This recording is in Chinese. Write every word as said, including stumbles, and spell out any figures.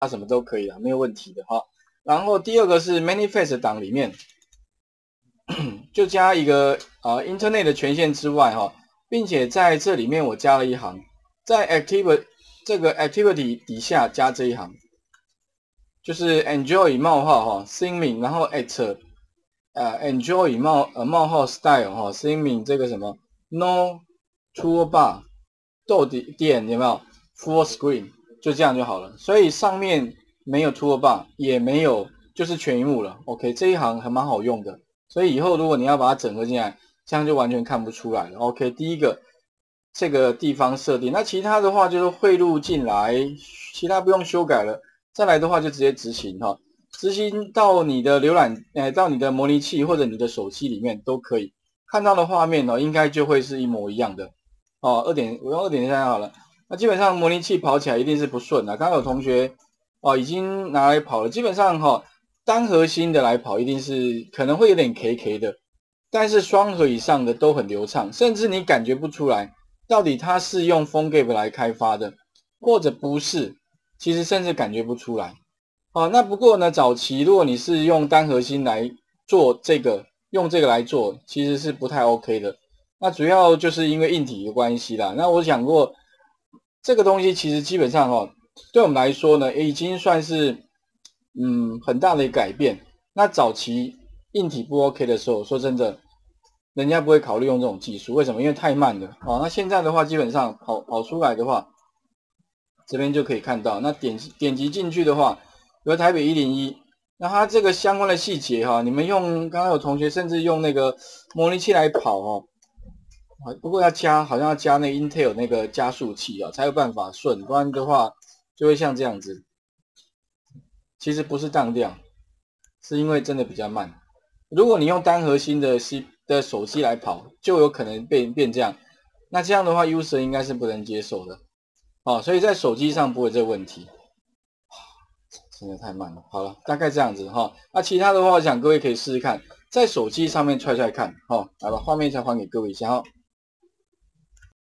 它什么都可以啦，没有问题的哈。然后第二个是 manifest 档里面就加一个啊、呃、internet 的权限之外哈，并且在这里面我加了一行，在 activity 这个 activity 底下加这一行，就是 enjoy 冒号哈 theming， 然后 at 呃 enjoy 冒呃冒号 style 哈 theming 这个什么 no toolbar 逗点有没有 full screen 就这样就好了，所以上面没有 toolbar 也没有就是全萤幕了 ，OK 这一行还蛮好用的，所以以后如果你要把它整合进来，这样就完全看不出来了 ，OK 第一个这个地方设定，那其他的话就是汇入进来，其他不用修改了。再来的话就直接执行哈，执行到你的浏览，呃，到你的模拟器或者你的手机里面都可以看到的画面呢，应该就会是一模一样的哦。二点，我用二点三好了。那基本上模拟器跑起来一定是不顺的。刚刚有同学哦已经拿来跑了，基本上哈、哦、单核心的来跑一定是可能会有点 K K 的，但是双核以上的都很流畅，甚至你感觉不出来到底它是用 PhoneGap 来开发的，或者不是。其实甚至感觉不出来，哦，那不过呢，早期如果你是用单核心来做这个，用这个来做，其实是不太 OK 的。那主要就是因为硬体的关系啦。那我讲过，这个东西其实基本上哦，对我们来说呢，已经算是嗯很大的改变。那早期硬体不 OK 的时候，说真的，人家不会考虑用这种技术，为什么？因为太慢了。哦，那现在的话，基本上跑跑出来的话。这边就可以看到，那点点击进去的话，有台北一零一，那它这个相关的细节哈，你们用刚刚有同学甚至用那个模拟器来跑哦，不过要加好像要加那 Intel 那个加速器啊，才有办法顺，不然的话就会像这样子。其实不是当掉，是因为真的比较慢。如果你用单核心的 C 的手机来跑，就有可能变变这样。那这样的话 ，user 应该是不能接受的。哦，所以在手机上不会这个问题，真的太慢了。好了，大概这样子哈。那其他的话，我想各位可以试试看，在手机上面踹踹看。哈，来把画面再还给各位一下哈。